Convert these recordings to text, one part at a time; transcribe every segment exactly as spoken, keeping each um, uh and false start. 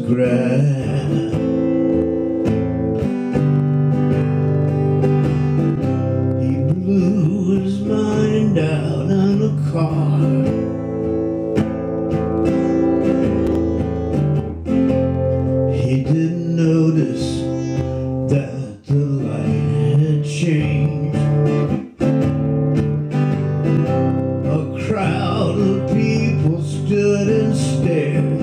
photograph. He blew his mind out on a car. He didn't notice that the light had changed. A crowd of people stood and stared.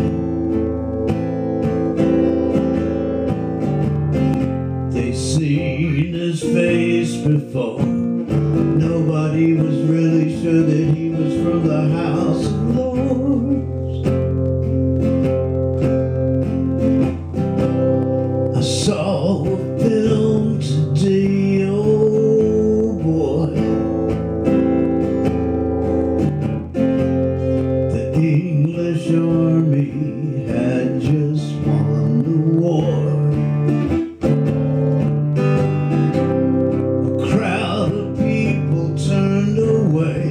They seen his face before. Nobody was really sure that he was from the House of Lords. I saw a film today, oh boy. The English army had just won the war. A crowd of people turned away.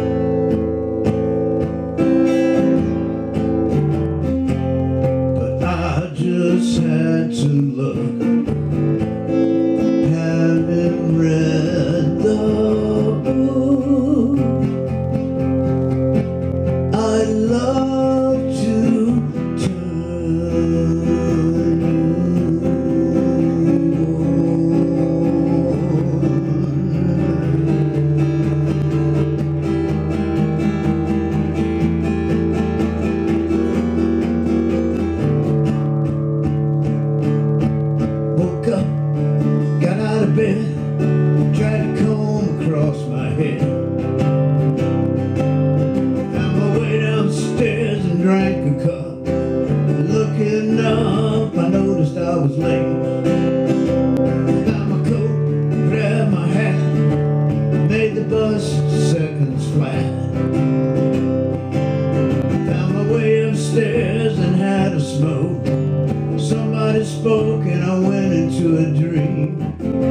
But I just had to look. Having read the book, I love to turn you. Woke up, got out of bed, tried to comb across my head. Found my way downstairs and drank a cup. Looking up, I noticed I was late. Found my coat, grabbed my hat, made the bus seconds flat. Found my way upstairs and had a smoke. Somebody spoke and I went into a dream.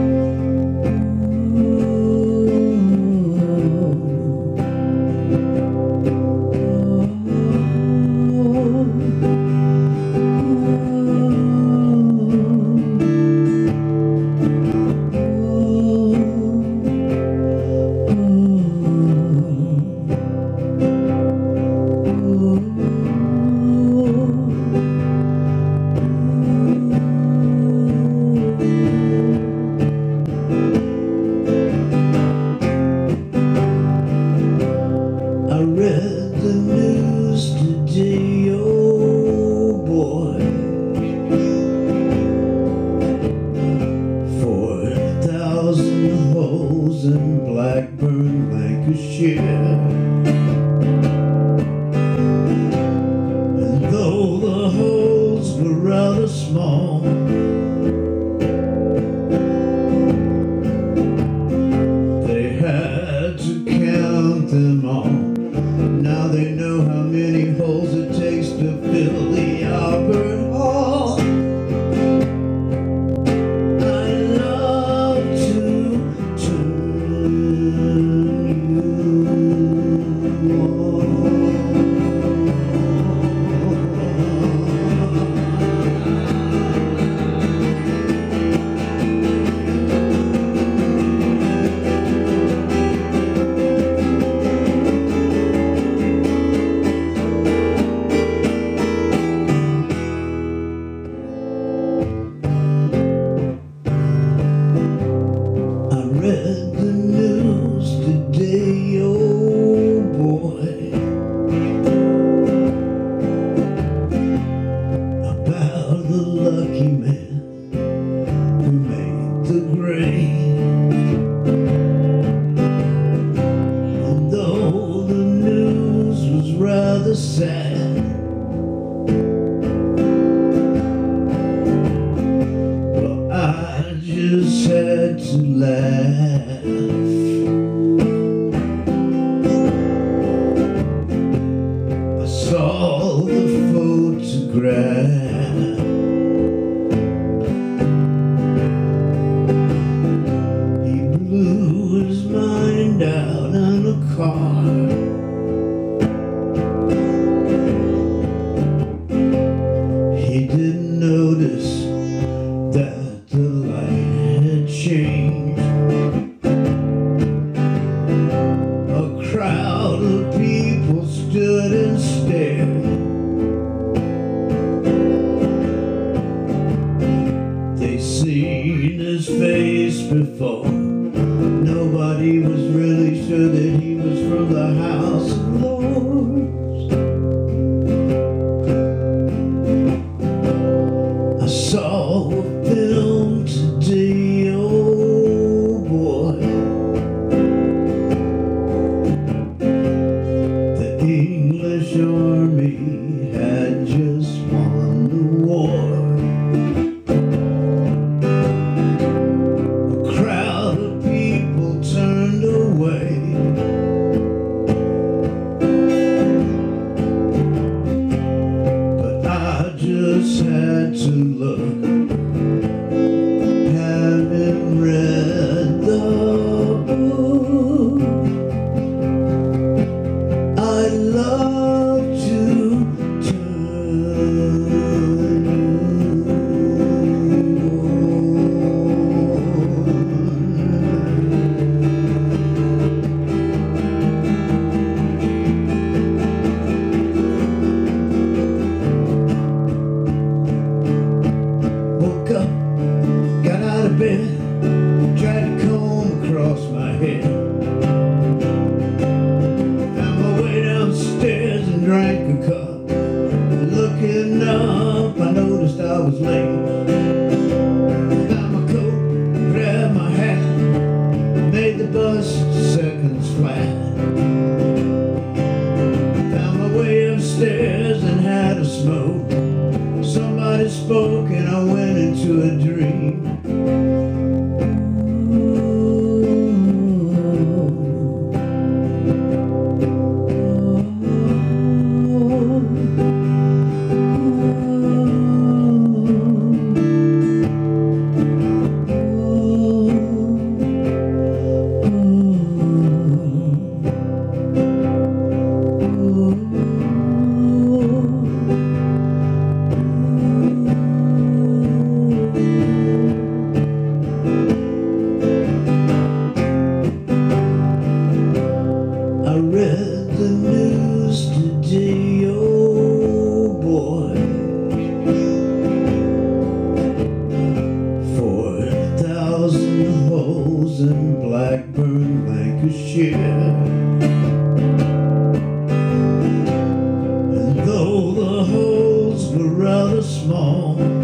I read the news today, oh boy. Four thousand holes in Blackburn, Lancashire. And though the holes were rather small, they had to count them all. Now they know how many holes it takes to fill the Albert Hall. I love to turn you on. Read the news today, oh boy, about the lucky man who made the grade. And though the news was rather sad, well, I just had to laugh. I saw the photograph. He blew his mind out on a car. He did notice that the light had changed. A crowd of people stood and stared. They seen his face before. Nobody was really sure that he was from the House of Lords. I saw a film today, oh boy. The English army had just won the war. Just had to look, having read the book. I'd love to turn got out of bed, tried to comb across my head. Found my way downstairs and drank a cup. Looking up, I noticed I was late. Found my coat, grabbed my hat, made the bus seconds flat. Found my way upstairs and had a smoke. Somebody spoke and I went into a dream. I read the news today, oh boy. Four thousand holes in Blackburn, Lancashire. And though the holes were rather small,